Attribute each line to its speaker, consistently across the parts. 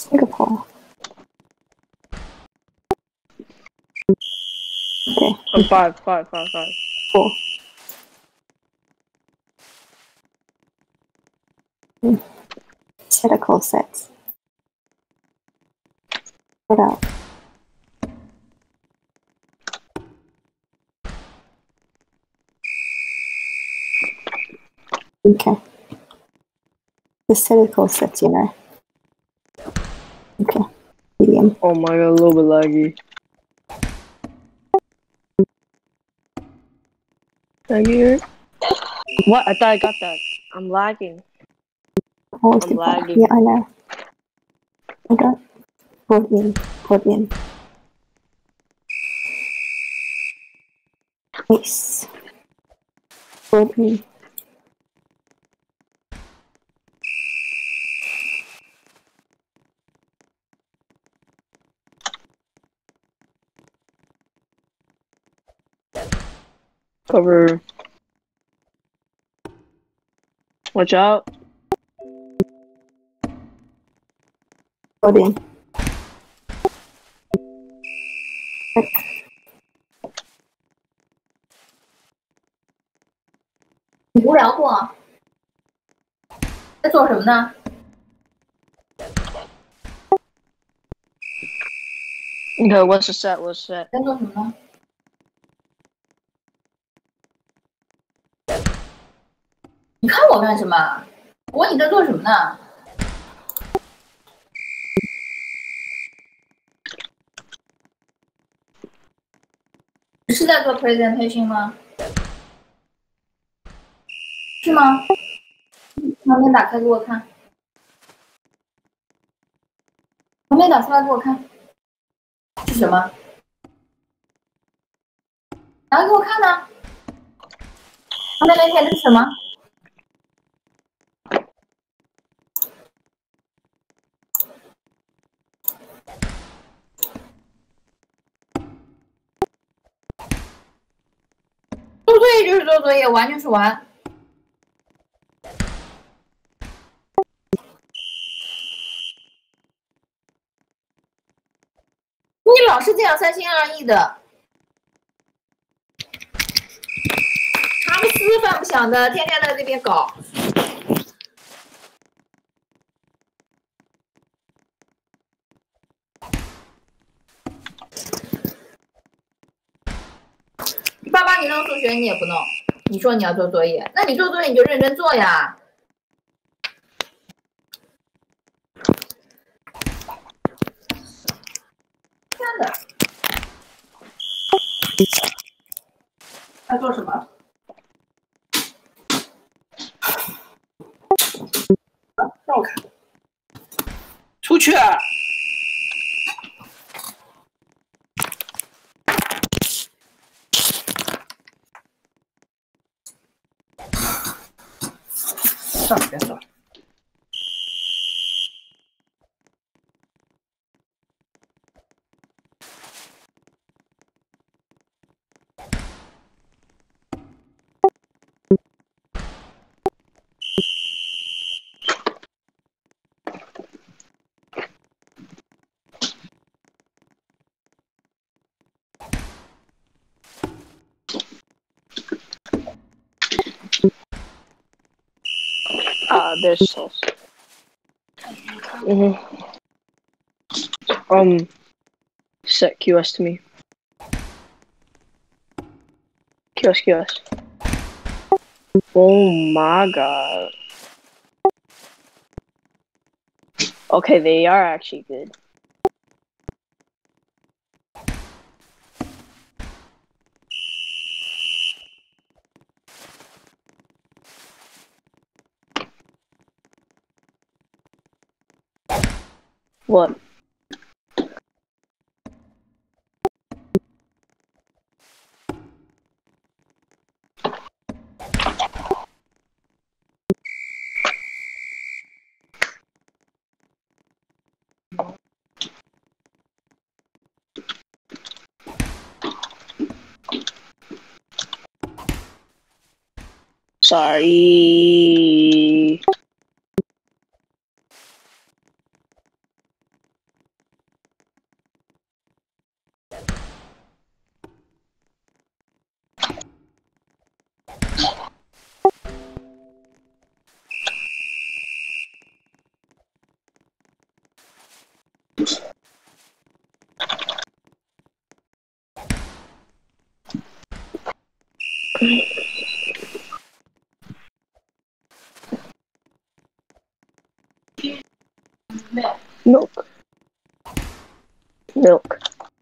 Speaker 1: Singapore. Okay.
Speaker 2: Five.
Speaker 1: 4. Set a call sets. What out? Okay. The set a call sets, you know. Okay. Medium.
Speaker 2: Oh my god, a little bit laggy. Laggy. What? I thought I got that. I'm lagging.
Speaker 1: Hold
Speaker 2: I'm
Speaker 1: the
Speaker 2: lagging.
Speaker 1: Yeah, I know. I got 14. Nice. 14.
Speaker 2: Cover. Watch out.
Speaker 1: 14.
Speaker 3: 你无聊不？在做什么呢？
Speaker 2: Okay, what's the set? What's the set?
Speaker 3: 在做什么呢？你看我干什么？我问你在做什么呢？你是在做 presentation 吗？是吗？旁边打开给我看。旁边打出来给我看。是什么？拿来给我看呢。旁边那填的是什么？做作业就是做作业，玩就是玩。你老是这样三心二意的，茶不思饭不想的，天天在这边搞。爸爸，你弄数学你也不弄，你说你要做作业，那你做作业你就认真做呀。真的，在做什么？让我看，出去！算了，别算了。
Speaker 2: There's sauce. Set QS to me. QS. Oh my god. Okay, they are actually good. What? Sorry. Milk. Milk.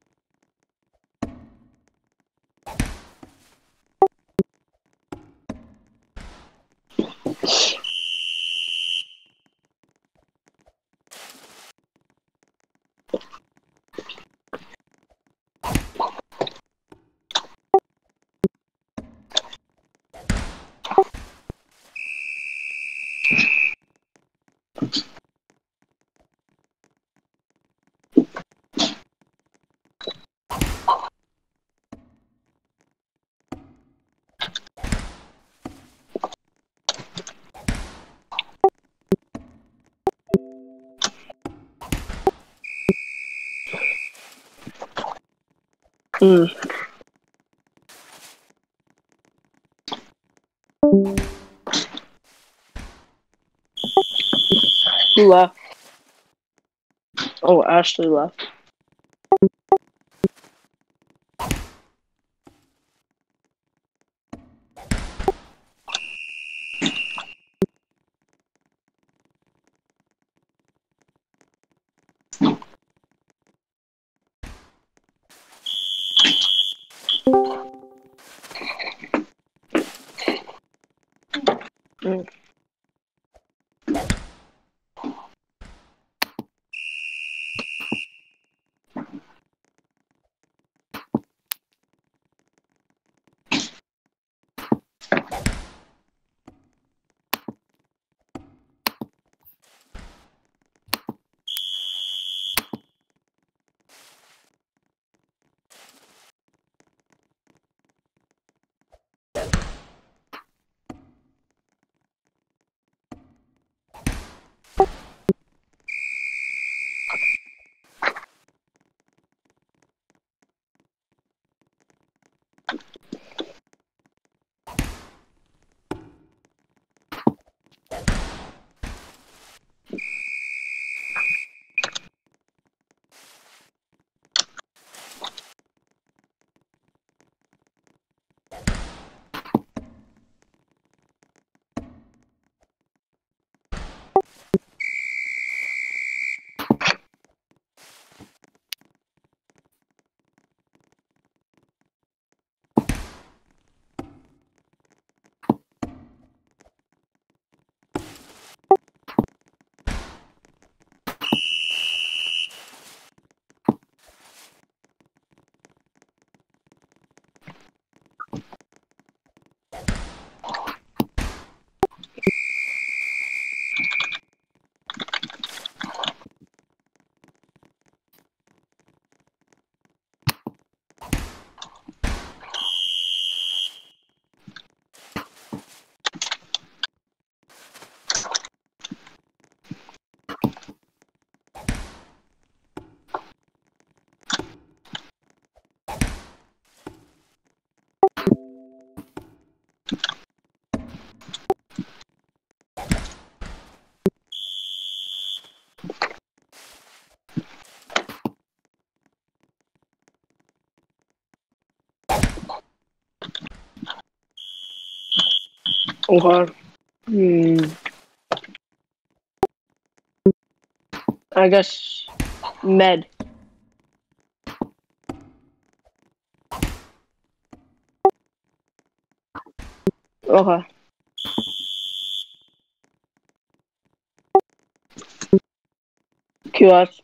Speaker 2: Mm. Who left? Oh, Ashley left. Mm. Okay. I guess med. Okay. QS.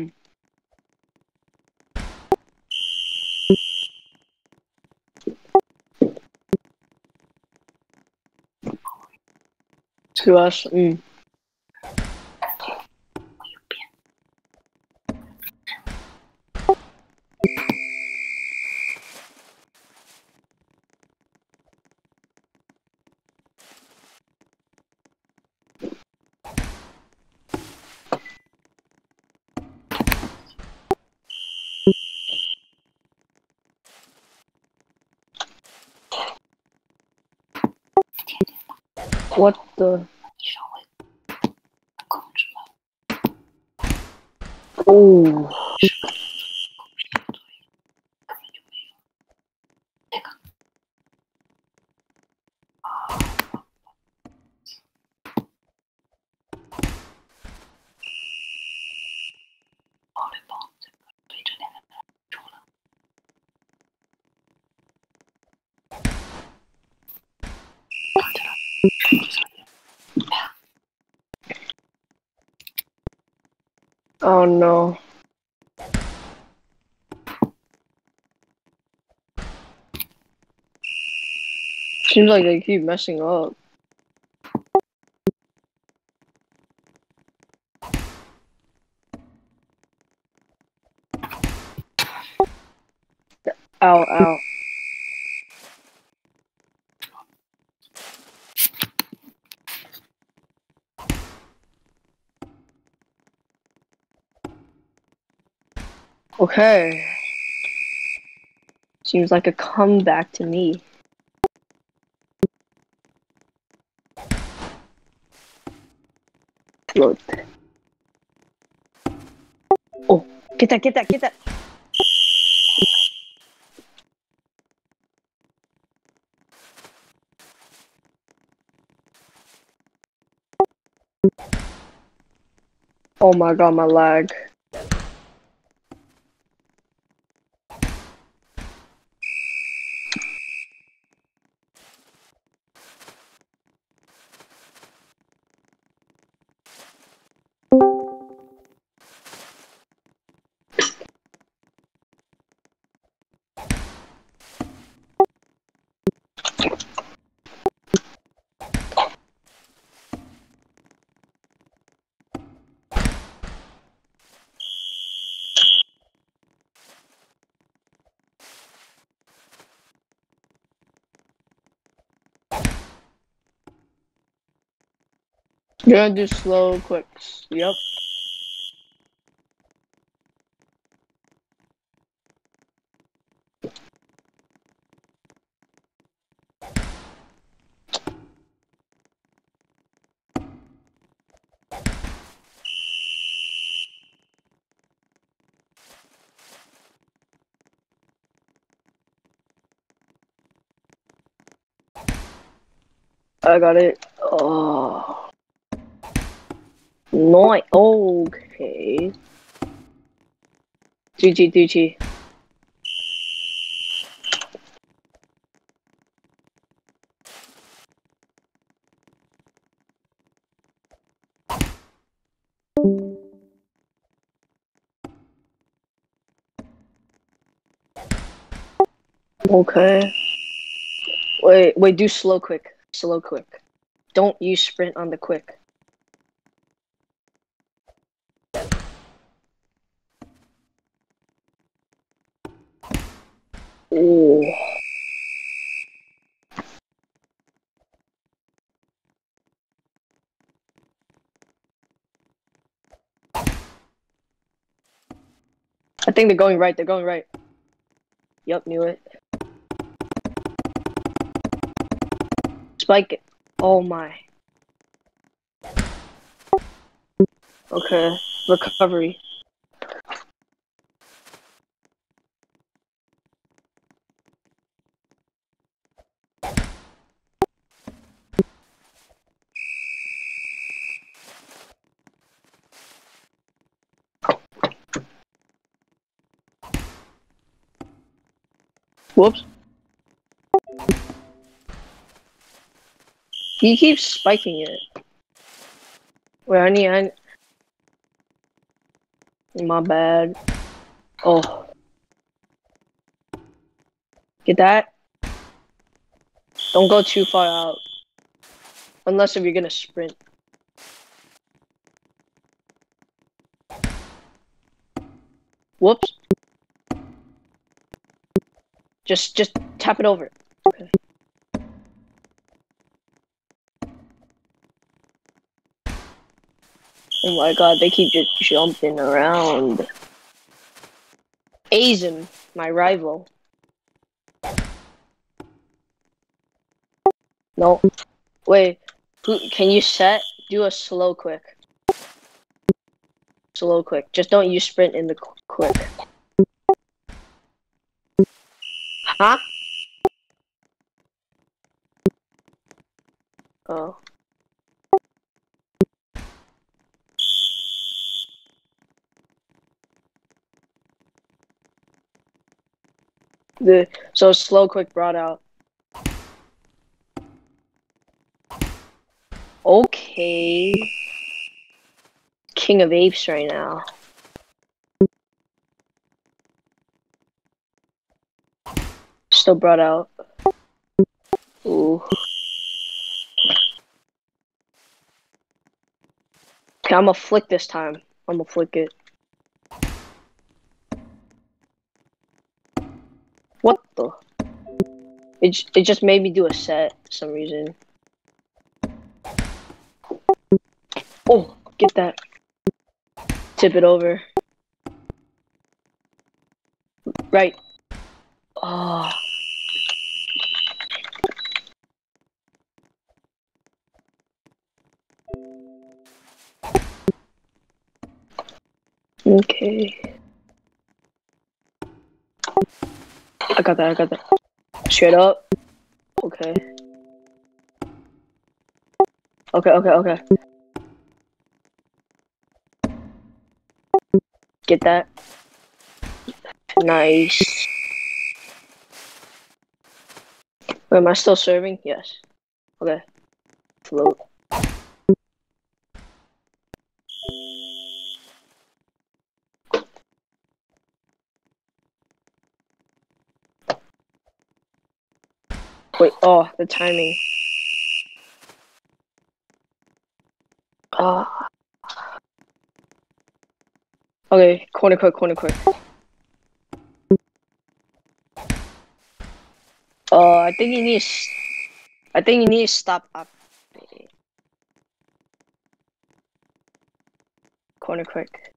Speaker 2: QS. What the? Oh. Oh no. Seems like they keep messing up. Ow, ow. Okay. Seems like a comeback to me. Look. Oh, get that, get that, get that. Oh my god, my lag. You're gonna do slow quicks. Yep. I got it. Oh. No. Okay. GG, GG. Okay. Wait, do slow quick. Slow quick. Don't use sprint on the quick. Ooh. I think they're going right, they're going right. Yep, knew it. Spike it. Oh my. Okay. Recovery. Whoops. He keeps spiking it. Wait, my bad. Oh. Get that? Don't go too far out. Unless if you're gonna sprint. Whoops. Just tap it over. Okay. Oh my god, they keep just jumping around. Asian, my rival. No. Wait, can you set? Do a slow quick. Slow quick. Just don't use sprint in the quick. Huh? Oh. So slow quick brought out. Okay. King of Apes right now. Still brought out. Ooh. Okay, I'm gonna flick this time. I'm gonna flick it. What the? It just made me do a set for some reason. Oh, get that. Tip it over. Right. Oh. Okay. I got that. Straight up. Okay. Okay. Get that. Nice. Wait, am I still serving? Yes. Okay. Float. Wait, oh, the timing. Okay, corner quick. I think you need to stop up. Corner quick.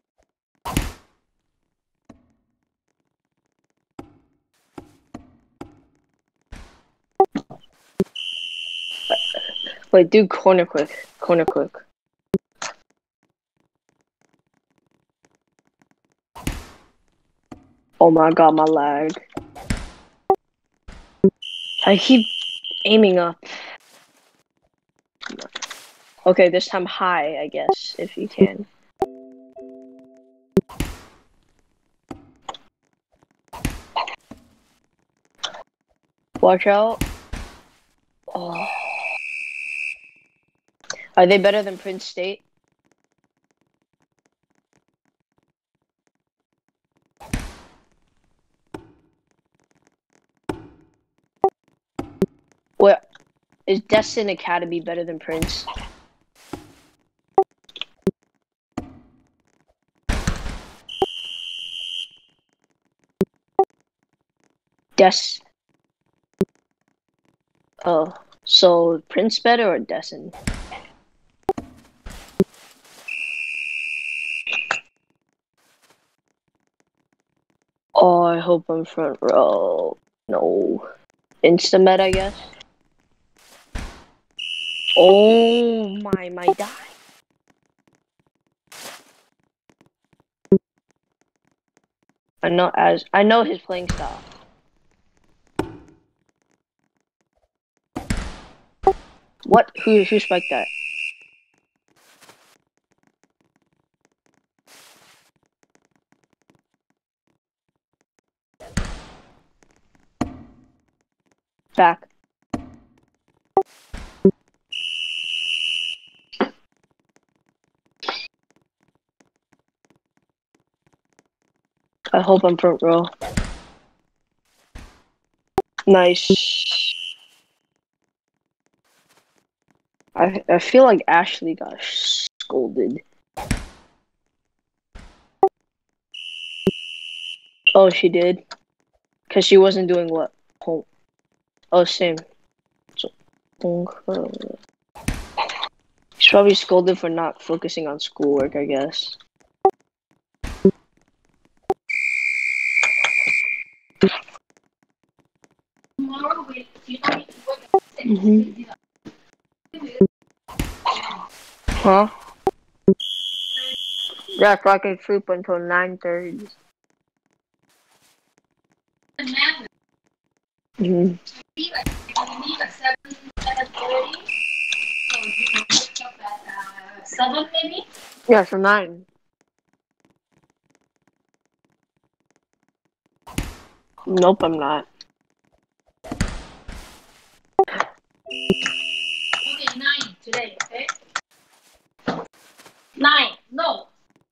Speaker 2: Wait, do corner quick. Oh my god, my lag. I keep aiming up. Okay, this time high, I guess, if you can. Watch out. Oh. Are they better than Prince State? What? Is Destin Academy better than Prince? Oh, so Prince better or Destin? Oh, I hope I'm front row. No. Instamet, I guess. Oh my die. I know his playing style. What? Who spiked that? Back. I hope I'm front row. Nice. I feel like Ashley got scolded. Oh, she did? Because she wasn't doing what? Oh, same. So, she's probably scolded for not focusing on schoolwork, I guess. Huh? Yeah, so I can sleep until 9:30. Mm-hmm.
Speaker 3: 7 maybe?
Speaker 2: Yeah, so 9. Nope, I'm not.
Speaker 3: Okay, 9 today, okay? 9, no.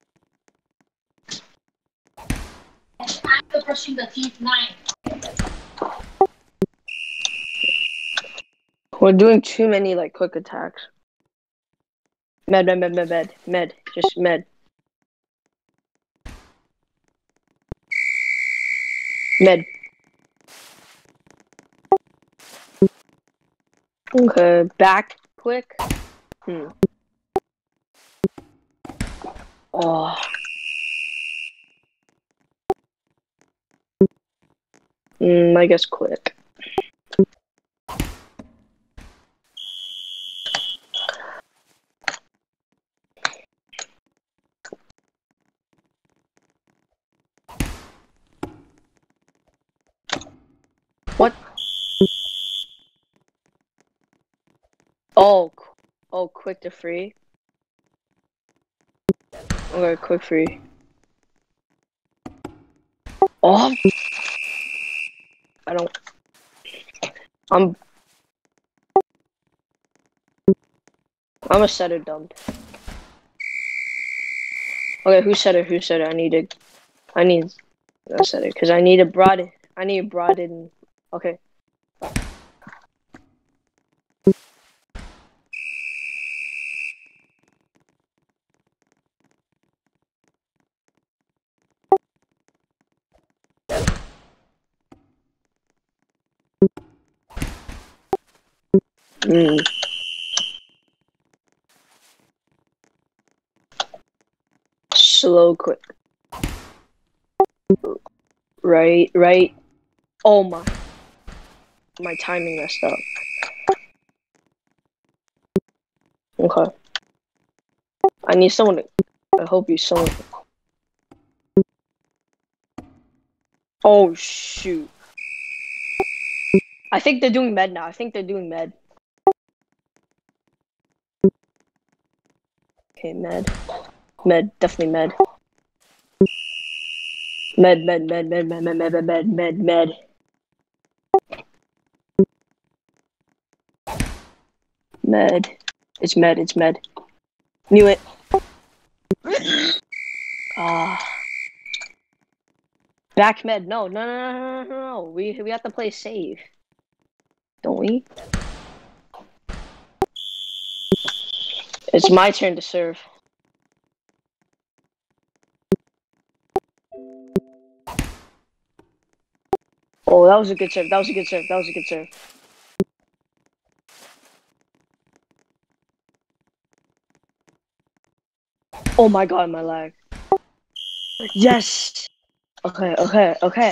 Speaker 3: After brushing the teeth, 9.
Speaker 2: We're doing too many like quick attacks. Med. Just med. Med. Okay, back quick. Oh. I guess quick. What? Oh, quick to free. Okay, quick free. Oh, I don't. I'm a setter dump. Okay, who said it? I need a setter because I need a broad. In. Okay. Slow quick. Right. Oh my timing messed up. Okay. I need someone to. I hope you someone. Oh shoot. I think they're doing med now. Okay, med. Definitely med. Med. Med. It's med. Knew it. Back med. No. We have to play safe. Don't we? It's my turn to serve. Oh, that was a good serve. Oh my god, my lag. Yes! Okay.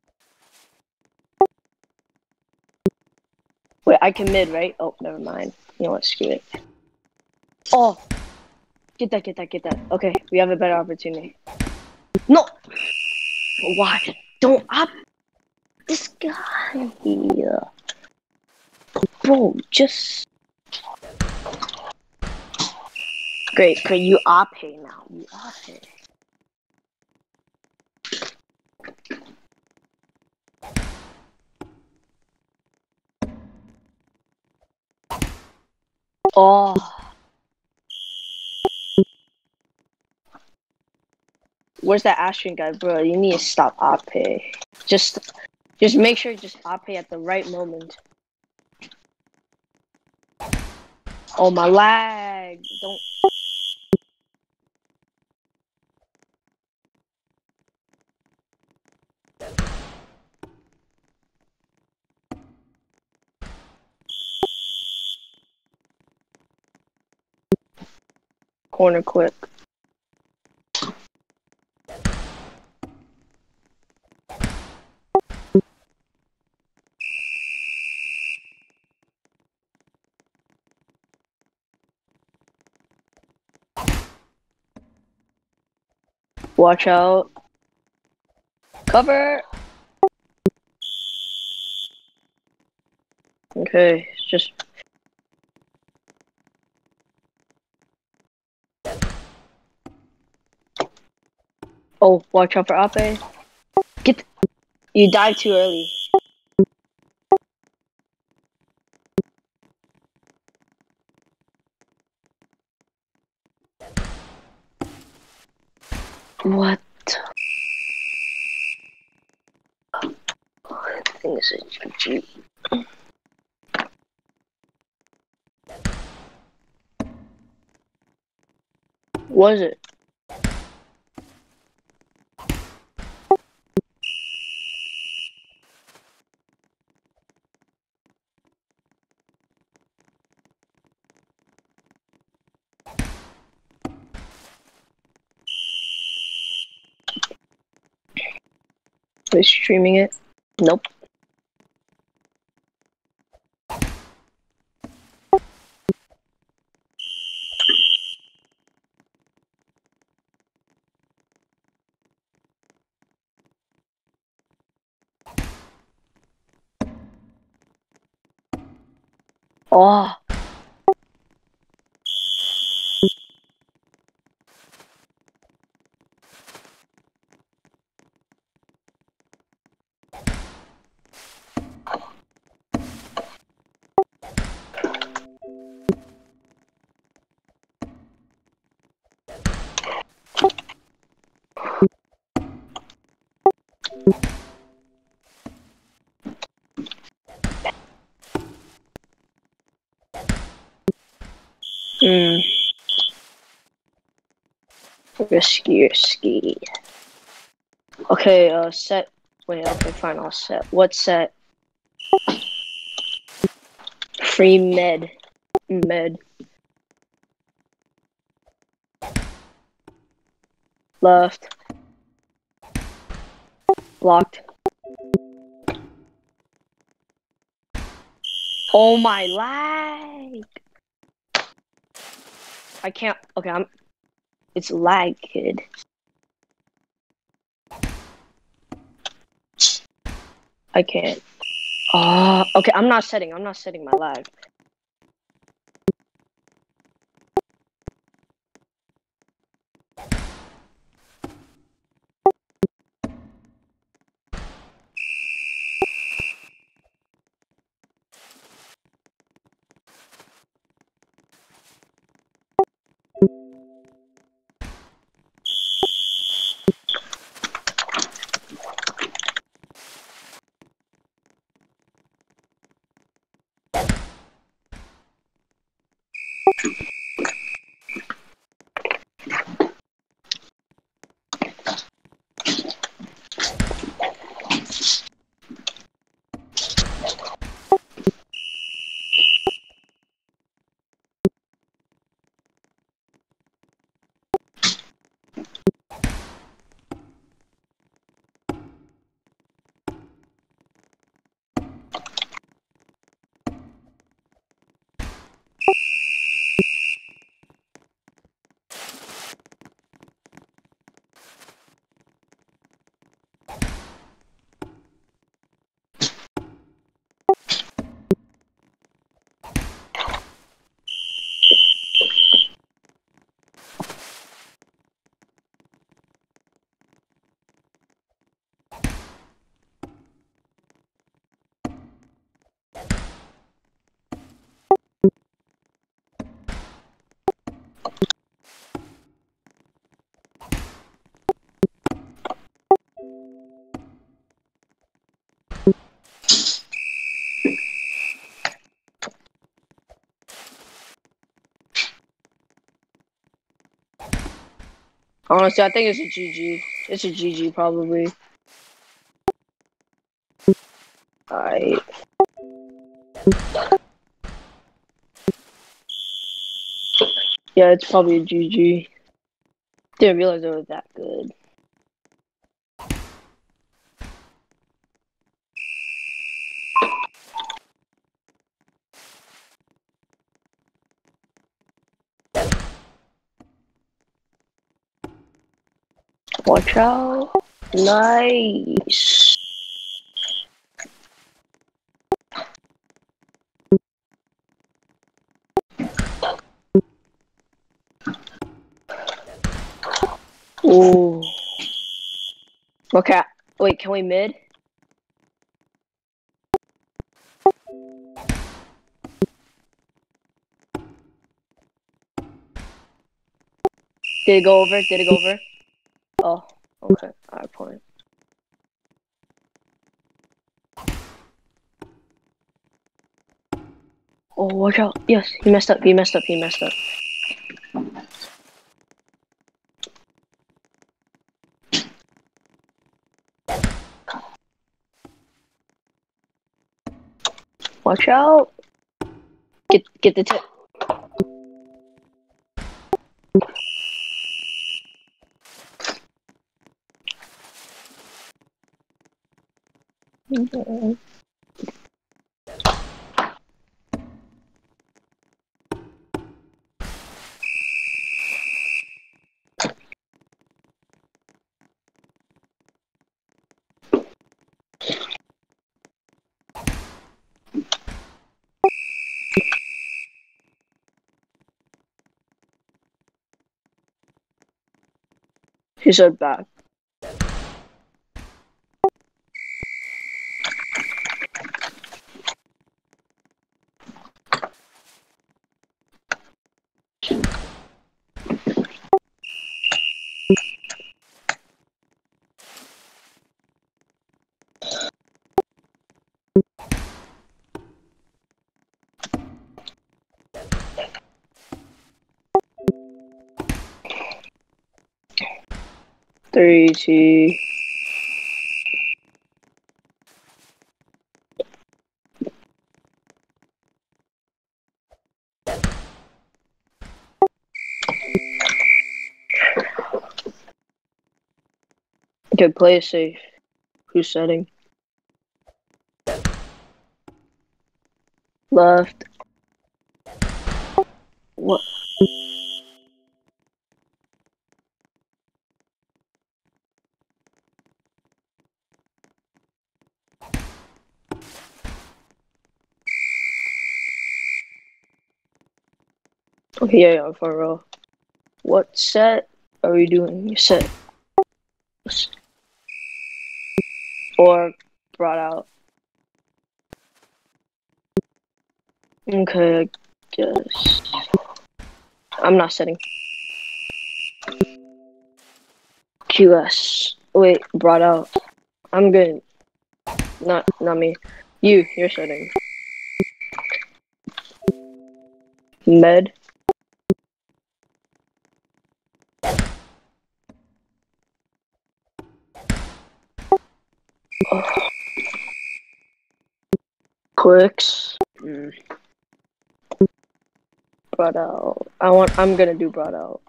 Speaker 2: Wait, I can mid, right? Oh, never mind. You know what, screw it. Oh! Get that. Okay, we have a better opportunity. No! Why? Don't up this guy here. Bro, just... Great, you OP now. You OP. Oh. Where's that Astron guy, bro? You need to stop OP. Just make sure you just OP at the right moment. Oh, my lag. Don't. Corner quick. Watch out. Cover. Okay, it's just. Oh, watch out for Ape. Get. You died too early. What? I think it's a GG. Was it? Are you streaming it? Nope. Oh. Hmm. Risky. Okay, set. Wait, okay, fine, I'll set. What set? Free med. Med. Left. Locked. Oh my lag! I can't. Okay, It's lag, kid. I can't. Okay, I'm not setting my lag. Honestly, I think it's a GG. It's a GG, probably. Alright. Yeah, it's probably a GG. Didn't realize it was that good. Watch out. Nice. Ooh. Okay. Wait, can we mid? Did it go over? Did it go over? Oh, okay. Alright, point. Oh, watch out. Yes, he messed up. He messed up. He messed up. Watch out. Get the tip. He said back. Three, two. Okay, play it safe. Who's setting? Left. What? Okay, yeah, for real. What set are we doing? Set. Or brought out. Okay, I guess. I'm not setting. QS. Wait, brought out. I'm good. Not me. You're setting. Med. Oh. Clicks. Brought out. I'm gonna do brought out.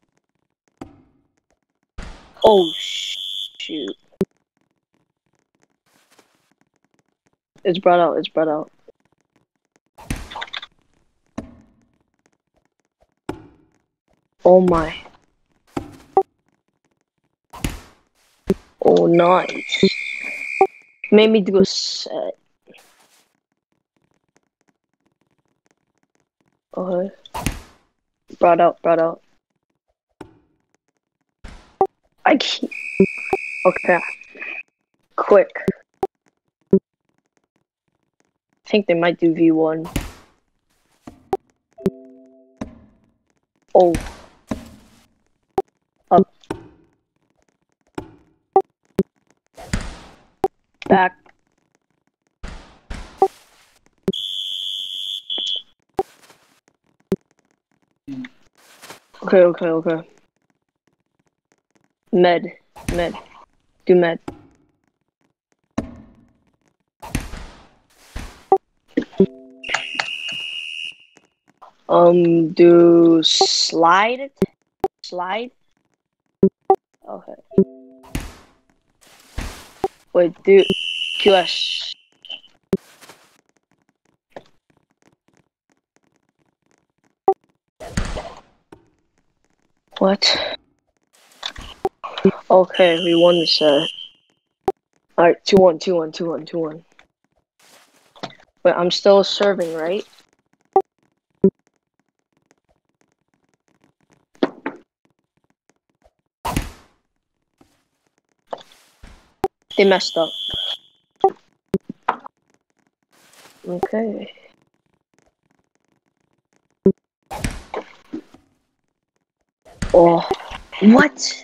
Speaker 2: Oh shoot. It's brought out. It's brought out. Oh my. Oh nice. Made me do a set. Okay. Brought out. Brought out. I can't. Okay. Quick. I think they might do V1. Oh. Up. Back. Okay. Med. Do med. Do slide. Slide. Okay. Wait, do QS. What? Okay, we won the set. Alright, 2-1, 2-1, 2-1, 2-1. But I'm still serving, right? They messed up. Okay. Oh, what?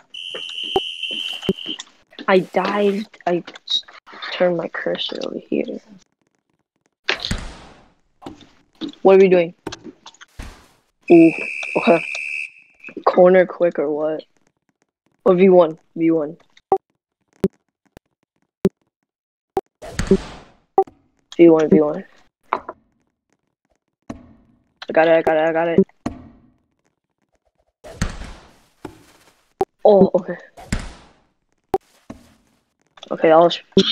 Speaker 2: I dived. I turned my cursor over here. What are we doing? Ooh, okay. Corner quick or what? Or V1, V1. V1, V1. I got it, I got it, I got it. Oh, okay. Okay, I'll...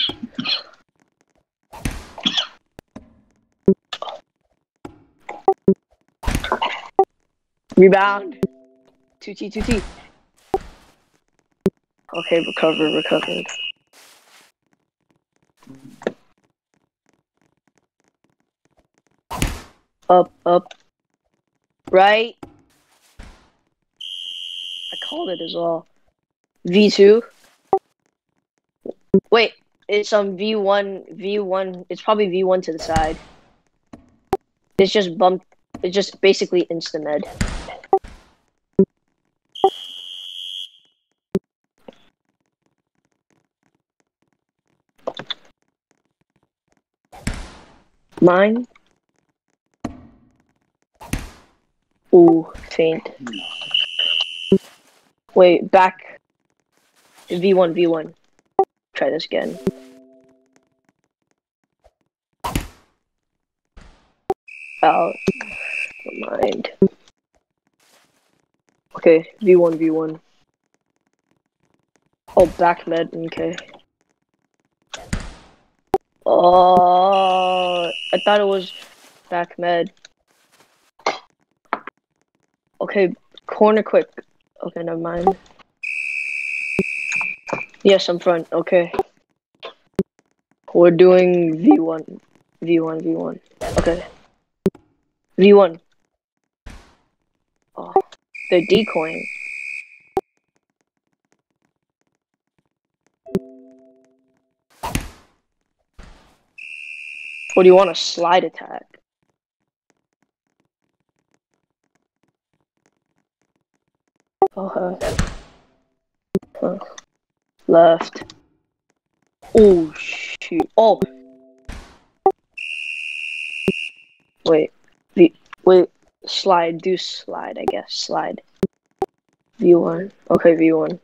Speaker 2: Rebound! 2T, 2T. Okay, recovered. Up. Right? I called it as well. V2. Wait, it's V1, it's probably V1 to the side. It's just bumped, it's just basically insta-med. Mine? Ooh, faint. Wait, back. V1. Try this again. Out. Never mind. Okay, V1. Oh, back med, okay. Oh, I thought it was back med. Okay, corner quick. Okay, never mind. Yes, I'm front. Okay. We're doing V1. Okay. V1. Oh, they're decoying. Or do you want a slide attack? Okay. Left. Oh, shoot. Oh! Wait. Wait. Slide. Do slide, I guess. Slide. V1. Okay, V1.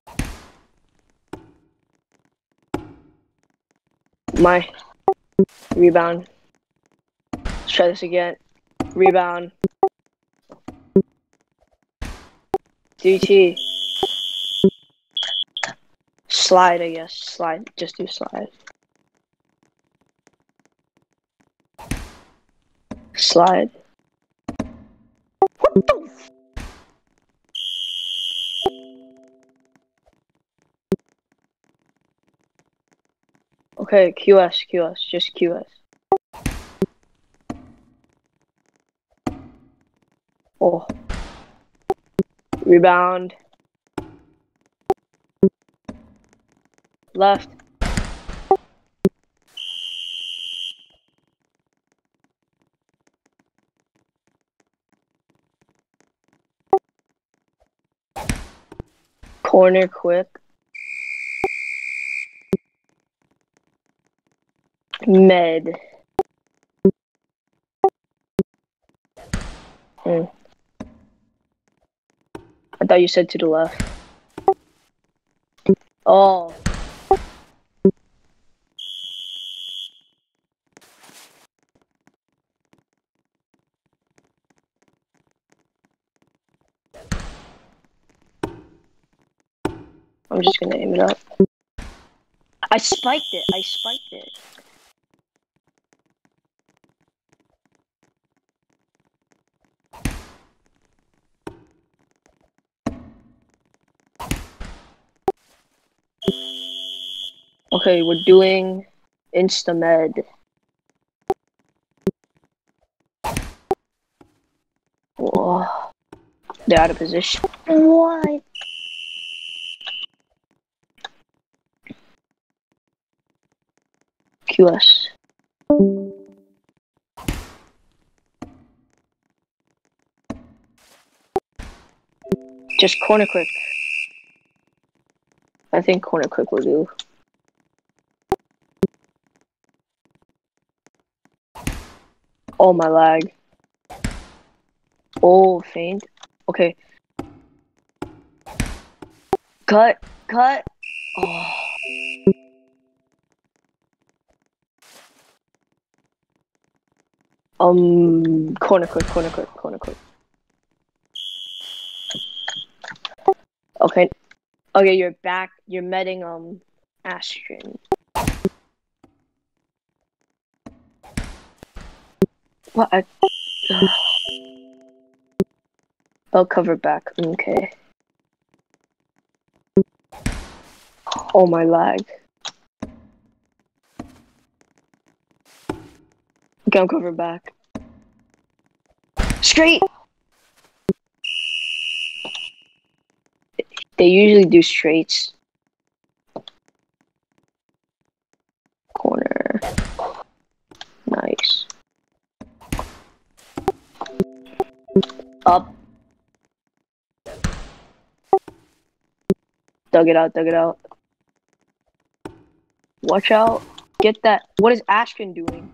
Speaker 2: My rebound. Let's try this again. Rebound. DT. Slide, I guess. Slide. Just do slide. Slide. What the? Okay, QS. Just QS. Oh. Rebound. Left. Corner quick. Med. I thought you said to the left. Oh. I'm just gonna aim it up. I spiked it. Okay, we're doing Instamed. Whoa. They're out of position. Why? QS. Just corner quick. I think corner quick will do. Oh, my lag. Oh, faint. Okay. Cut. Cut. Oh. Corner quick, corner quick, corner quick. Okay. Okay, you're back. You're medding, Astrid. What? I'll cover back. Okay. Oh, my lag. Okay, I'll cover back. Straight! They usually do straights. Corner. Nice. Up. Dug it out, dug it out. Watch out. Get that. What is Ashkin doing?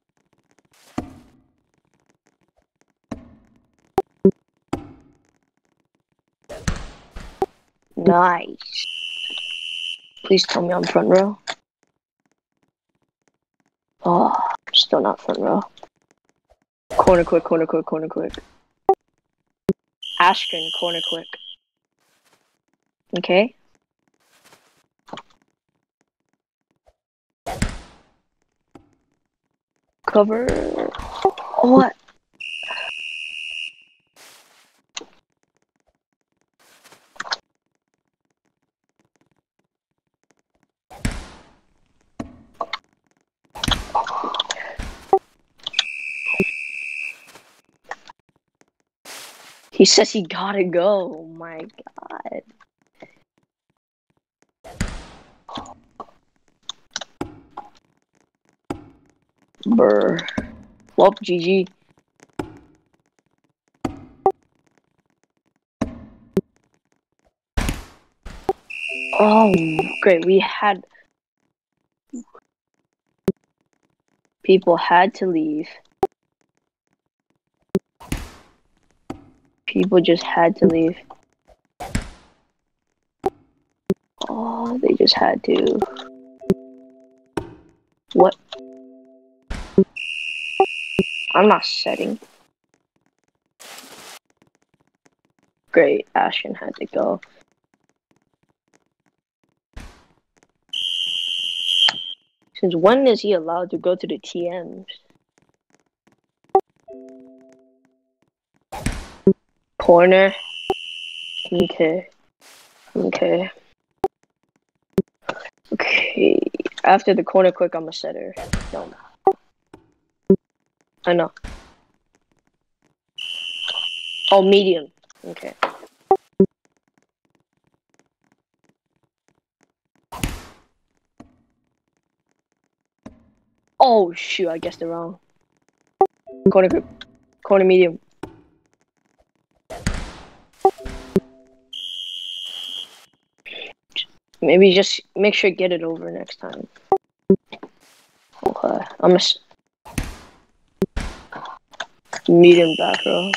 Speaker 2: Nice. Please tell me I'm front row. Oh, still not front row. Corner quick, corner quick, corner quick. Ashkin, corner quick. Okay. Cover. What? He says he gotta go. Oh my god. Brr. Well, GG. Oh, great. We had... People had to leave. People just had to leave. Oh, they just had to. What? I'm not setting. Great, Ashton had to go. Since when is he allowed to go to the TMs? Corner. Okay. Okay. Okay. After the corner quick, I'm a setter. No. I know. Oh, medium. Okay. Oh, shoot. I guessed it wrong. Corner quick. Corner medium. Maybe just make sure to get it over next time. Okay. I'm a medium back row.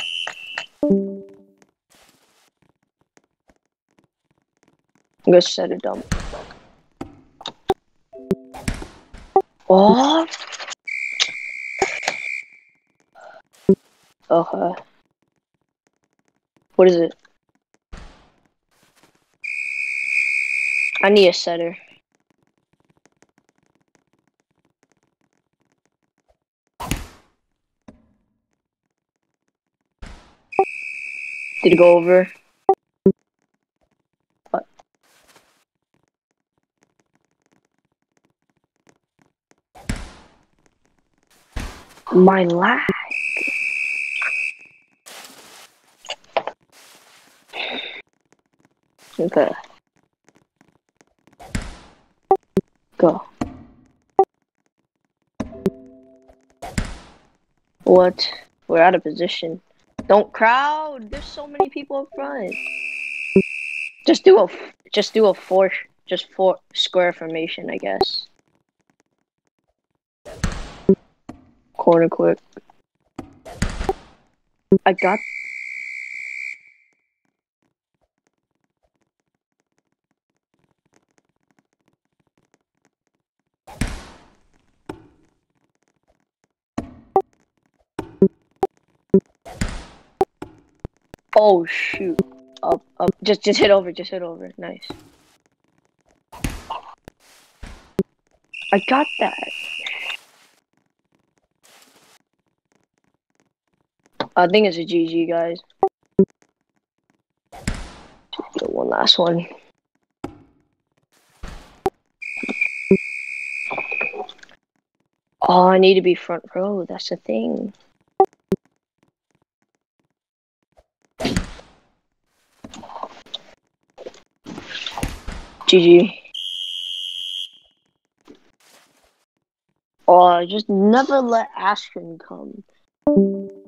Speaker 2: I'm gonna set it down. Oh. Okay. What is it? I need a setter. Did it go over? What? My lag. Okay. Go. What? We're out of position. Don't crowd. There's so many people up front. Just do a four square formation, I guess. Corner quick. I got. Oh shoot. Up. Just hit over, Nice. I got that. I think it's a GG, guys. One last one. Oh, I need to be front row. That's the thing. GG. Oh, just never let Ashton come.